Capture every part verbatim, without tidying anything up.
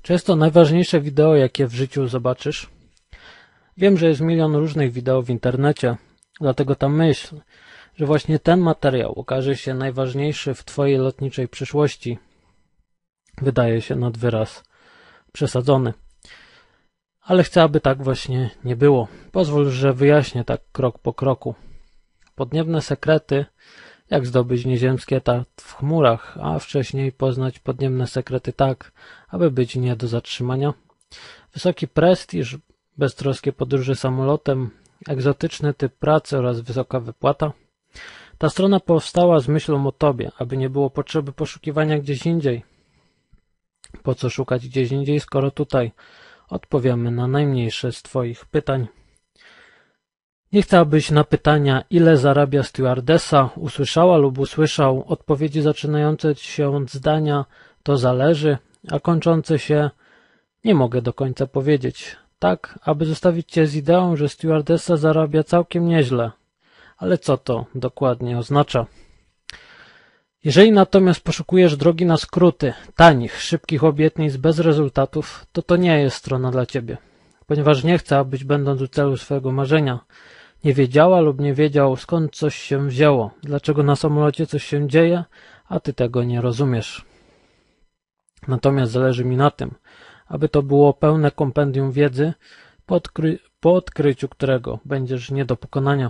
Czy jest to najważniejsze wideo, jakie w życiu zobaczysz? Wiem, że jest milion różnych wideo w internecie, dlatego ta myśl, że właśnie ten materiał okaże się najważniejszy w Twojej lotniczej przyszłości, wydaje się nad wyraz przesadzony. Ale chcę, aby tak właśnie nie było. Pozwól, że wyjaśnię tak krok po kroku. Podniebne sekrety, jak zdobyć nieziemski etat w chmurach, a wcześniej poznać podniebne sekrety tak, aby być nie do zatrzymania. Wysoki prestiż, beztroskie podróże samolotem, egzotyczny typ pracy oraz wysoka wypłata. Ta strona powstała z myślą o Tobie, aby nie było potrzeby poszukiwania gdzieś indziej. Po co szukać gdzieś indziej, skoro tutaj odpowiemy na najmniejsze z Twoich pytań. Nie chcę, abyś na pytania, ile zarabia stewardessa, usłyszała lub usłyszał odpowiedzi zaczynające się od zdania to zależy, a kończące się nie mogę do końca powiedzieć. Tak, aby zostawić Cię z ideą, że stewardessa zarabia całkiem nieźle. Ale co to dokładnie oznacza? Jeżeli natomiast poszukujesz drogi na skróty, tanich, szybkich obietnic bez rezultatów, to to nie jest strona dla Ciebie. Ponieważ nie chcę, abyś będąc u celu swojego marzenia, nie wiedziała lub nie wiedział, skąd coś się wzięło, dlaczego na samolocie coś się dzieje, a Ty tego nie rozumiesz. Natomiast zależy mi na tym, aby to było pełne kompendium wiedzy, po, odkry po odkryciu którego będziesz nie do pokonania.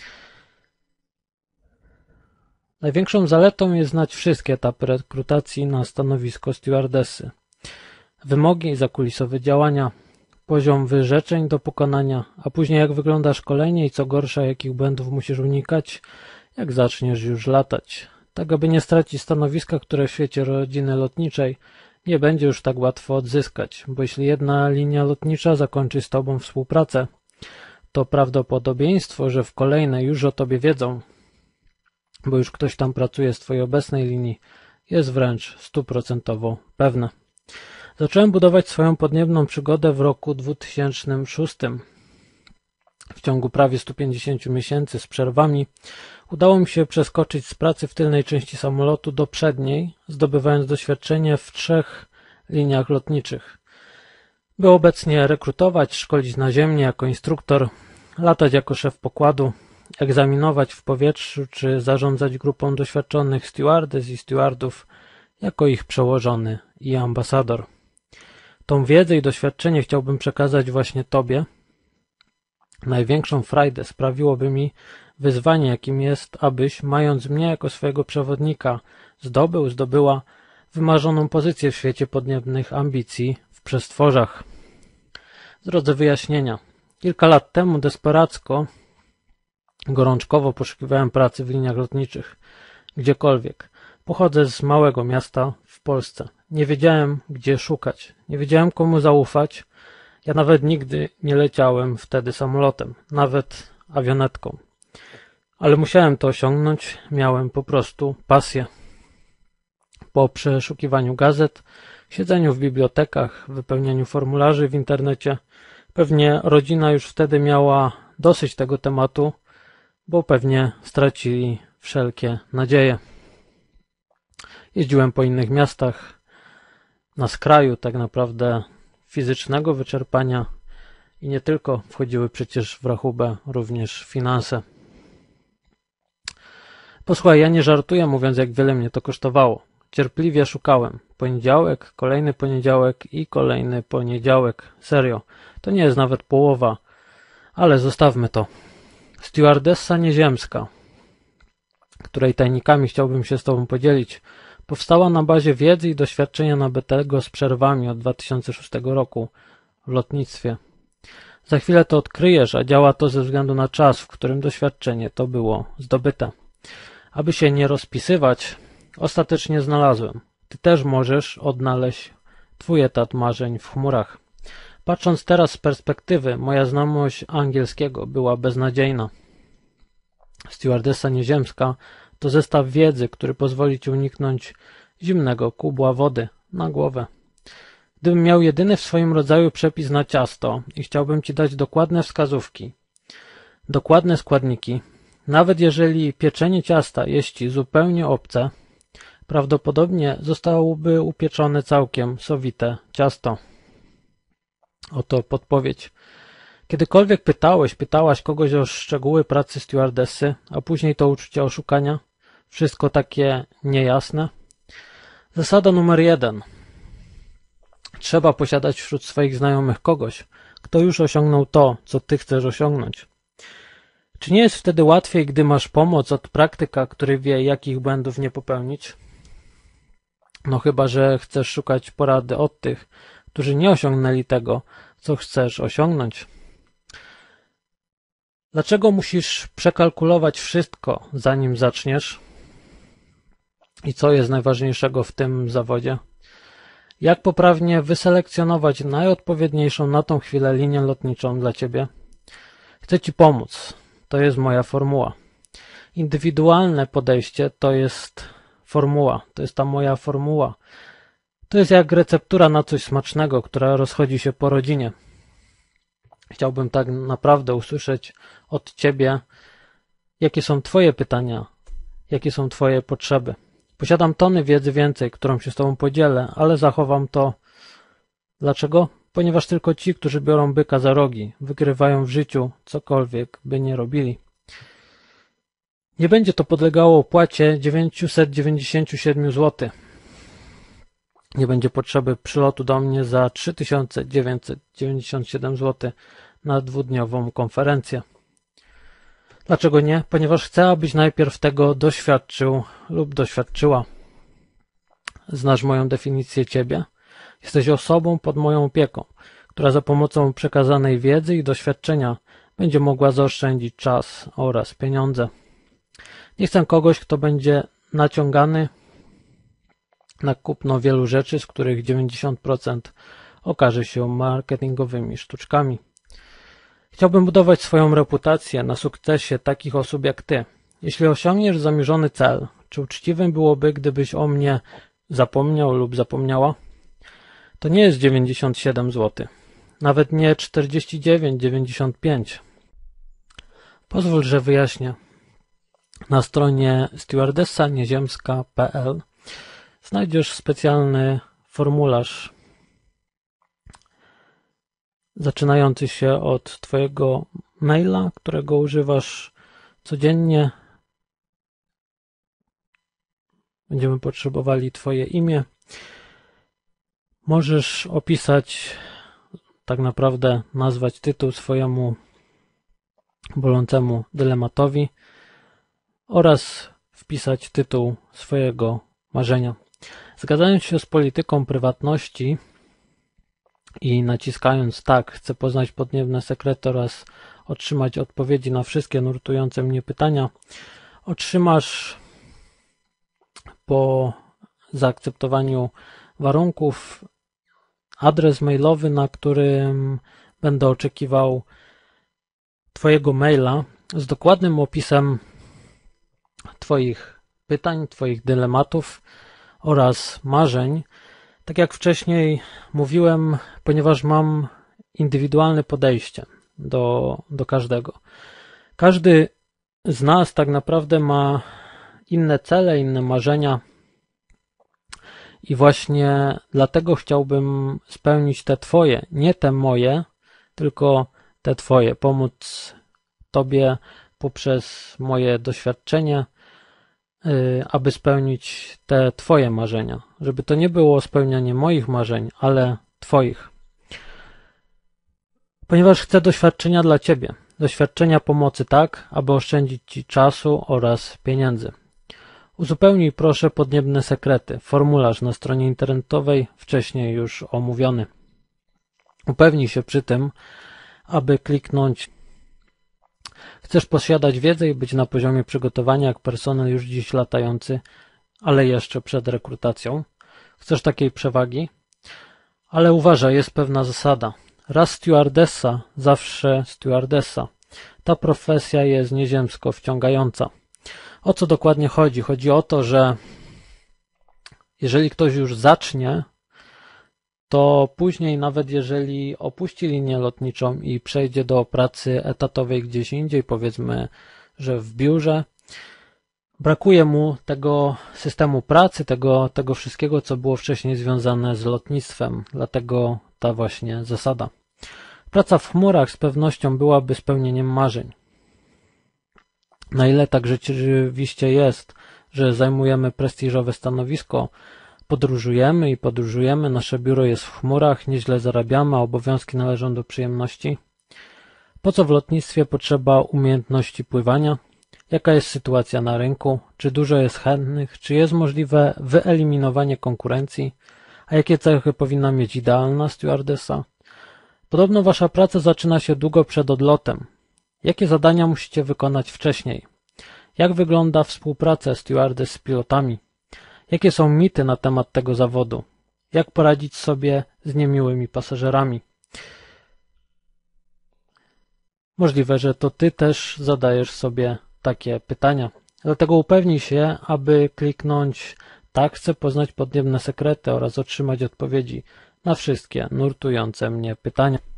Największą zaletą jest znać wszystkie etapy rekrutacji na stanowisko stewardessy. Wymogi i zakulisowe działania, poziom wyrzeczeń do pokonania, a później jak wygląda szkolenie i co gorsza, jakich błędów musisz unikać, jak zaczniesz już latać. Tak, aby nie stracić stanowiska, które w świecie rodziny lotniczej nie będzie już tak łatwo odzyskać, bo jeśli jedna linia lotnicza zakończy z Tobą współpracę, to prawdopodobieństwo, że w kolejnej już o Tobie wiedzą, bo już ktoś tam pracuje z Twojej obecnej linii, jest wręcz stuprocentowo pewne. Zacząłem budować swoją podniebną przygodę w roku dwutysięcznym szóstym. W ciągu prawie stu pięćdziesięciu miesięcy z przerwami udało mi się przeskoczyć z pracy w tylnej części samolotu do przedniej, zdobywając doświadczenie w trzech liniach lotniczych. By obecnie rekrutować, szkolić naziemnie jako instruktor, latać jako szef pokładu, egzaminować w powietrzu czy zarządzać grupą doświadczonych stewardes i stewardów jako ich przełożony i ambasador. Tą wiedzę i doświadczenie chciałbym przekazać właśnie Tobie. Największą frajdę sprawiłoby mi wyzwanie, jakim jest, abyś, mając mnie jako swojego przewodnika, zdobył, zdobyła wymarzoną pozycję w świecie podniebnych ambicji w przestworzach. W drodze wyjaśnienia. Kilka lat temu desperacko, gorączkowo poszukiwałem pracy w liniach lotniczych, gdziekolwiek. Pochodzę z małego miasta w Polsce. Nie wiedziałem, gdzie szukać. Nie wiedziałem, komu zaufać. Ja nawet nigdy nie leciałem wtedy samolotem, nawet awionetką. Ale musiałem to osiągnąć. Miałem po prostu pasję. Po przeszukiwaniu gazet, siedzeniu w bibliotekach, wypełnianiu formularzy w internecie, pewnie rodzina już wtedy miała dosyć tego tematu, bo pewnie stracili wszelkie nadzieje. Jeździłem po innych miastach, na skraju tak naprawdę fizycznego wyczerpania i nie tylko, wchodziły przecież w rachubę również finanse. Posłuchaj, ja nie żartuję, mówiąc, jak wiele mnie to kosztowało. Cierpliwie szukałem. Poniedziałek, kolejny poniedziałek i kolejny poniedziałek. Serio, to nie jest nawet połowa, ale zostawmy to. Stewardessa nieziemska, której tajnikami chciałbym się z Tobą podzielić, powstała na bazie wiedzy i doświadczenia nabytego z przerwami od dwa tysiące szóstego roku w lotnictwie. Za chwilę to odkryjesz, a działa to ze względu na czas, w którym doświadczenie to było zdobyte. Aby się nie rozpisywać, ostatecznie znalazłem. Ty też możesz odnaleźć Twój etat marzeń w chmurach. Patrząc teraz z perspektywy, moja znajomość angielskiego była beznadziejna. Stewardessa nieziemska to zestaw wiedzy, który pozwoli Ci uniknąć zimnego kubła wody na głowę. Gdybym miał jedyny w swoim rodzaju przepis na ciasto i chciałbym Ci dać dokładne wskazówki, dokładne składniki, nawet jeżeli pieczenie ciasta jest Ci zupełnie obce, prawdopodobnie zostałoby upieczone całkiem sowite ciasto. Oto podpowiedź. Kiedykolwiek pytałeś, pytałaś kogoś o szczegóły pracy stewardessy, a później to uczucie oszukania? Wszystko takie niejasne? Zasada numer jeden. Trzeba posiadać wśród swoich znajomych kogoś, kto już osiągnął to, co ty chcesz osiągnąć. Czy nie jest wtedy łatwiej, gdy masz pomoc od praktyka, który wie, jakich błędów nie popełnić? No chyba, że chcesz szukać porady od tych, którzy nie osiągnęli tego, co chcesz osiągnąć. Dlaczego musisz przekalkulować wszystko, zanim zaczniesz? I co jest najważniejszego w tym zawodzie? Jak poprawnie wyselekcjonować najodpowiedniejszą na tą chwilę linię lotniczą dla ciebie? Chcę ci pomóc. To jest moja formuła. Indywidualne podejście to jest formuła. To jest ta moja formuła. To jest jak receptura na coś smacznego, która rozchodzi się po rodzinie. Chciałbym tak naprawdę usłyszeć od ciebie, jakie są twoje pytania, jakie są twoje potrzeby. Posiadam tony wiedzy więcej, którą się z tobą podzielę, ale zachowam to. Dlaczego? Ponieważ tylko ci, którzy biorą byka za rogi, wygrywają w życiu, cokolwiek by nie robili. Nie będzie to podlegało opłacie dziewięćset dziewięćdziesiąt siedem złotych. Nie będzie potrzeby przylotu do mnie za trzy tysiące dziewięćset dziewięćdziesiąt siedem złotych na dwudniową konferencję. Dlaczego nie? Ponieważ chcę, abyś najpierw tego doświadczył lub doświadczyła. Znasz moją definicję ciebie? Jesteś osobą pod moją opieką, która za pomocą przekazanej wiedzy i doświadczenia będzie mogła zaoszczędzić czas oraz pieniądze. Nie chcę kogoś, kto będzie naciągany na kupno wielu rzeczy, z których dziewięćdziesiąt procent okaże się marketingowymi sztuczkami. Chciałbym budować swoją reputację na sukcesie takich osób jak ty. Jeśli osiągniesz zamierzony cel, czy uczciwym byłoby, gdybyś o mnie zapomniał lub zapomniała? To nie jest dziewięćdziesiąt siedem złotych. Nawet nie czterdzieści dziewięć dziewięćdziesiąt pięć. Pozwól, że wyjaśnię. Na stronie stewardessa nieziemska kropka p l znajdziesz specjalny formularz zaczynający się od twojego maila, którego używasz codziennie. Będziemy potrzebowali twoje imię. Możesz opisać, tak naprawdę nazwać tytuł swojemu bolącemu dylematowi oraz wpisać tytuł swojego marzenia. Zgadzając się z polityką prywatności i naciskając tak, chcę poznać podniebne sekrety oraz otrzymać odpowiedzi na wszystkie nurtujące mnie pytania, otrzymasz po zaakceptowaniu warunków adres mailowy, na którym będę oczekiwał twojego maila z dokładnym opisem twoich pytań, twoich dylematów oraz marzeń. Tak jak wcześniej mówiłem, ponieważ mam indywidualne podejście do, do każdego. Każdy z nas tak naprawdę ma inne cele, inne marzenia i właśnie dlatego chciałbym spełnić te twoje, nie te moje, tylko te twoje, pomóc tobie poprzez moje doświadczenie, aby spełnić te twoje marzenia. Żeby to nie było spełnianie moich marzeń, ale twoich. Ponieważ chcę doświadczenia dla ciebie. Doświadczenia pomocy tak, aby oszczędzić ci czasu oraz pieniędzy. Uzupełnij proszę podniebne sekrety. Formularz na stronie internetowej, wcześniej już omówiony. Upewnij się przy tym, aby kliknąć. Chcesz posiadać wiedzę i być na poziomie przygotowania jak personel już dziś latający, ale jeszcze przed rekrutacją. Chcesz takiej przewagi? Ale uważaj, jest pewna zasada. Raz stewardessa, zawsze stewardessa. Ta profesja jest nieziemsko wciągająca. O co dokładnie chodzi? Chodzi o to, że jeżeli ktoś już zacznie, to później nawet jeżeli opuści linię lotniczą i przejdzie do pracy etatowej gdzieś indziej, powiedzmy, że w biurze, Brakuje mu tego systemu pracy, tego, tego wszystkiego, co było wcześniej związane z lotnictwem, dlatego ta właśnie zasada. Praca w chmurach z pewnością byłaby spełnieniem marzeń. Na ile tak rzeczywiście jest, że zajmujemy prestiżowe stanowisko, podróżujemy i podróżujemy, nasze biuro jest w chmurach, nieźle zarabiamy, a obowiązki należą do przyjemności. Po co w lotnictwie potrzeba umiejętności pływania? Jaka jest sytuacja na rynku? Czy dużo jest chętnych? Czy jest możliwe wyeliminowanie konkurencji? A jakie cechy powinna mieć idealna stewardessa? Podobno wasza praca zaczyna się długo przed odlotem. Jakie zadania musicie wykonać wcześniej? Jak wygląda współpraca stewardess z pilotami? Jakie są mity na temat tego zawodu? Jak poradzić sobie z niemiłymi pasażerami? Możliwe, że to ty też zadajesz sobie takie pytania. Dlatego upewnij się, aby kliknąć tak, chcę poznać podniebne sekrety oraz otrzymać odpowiedzi na wszystkie nurtujące mnie pytania.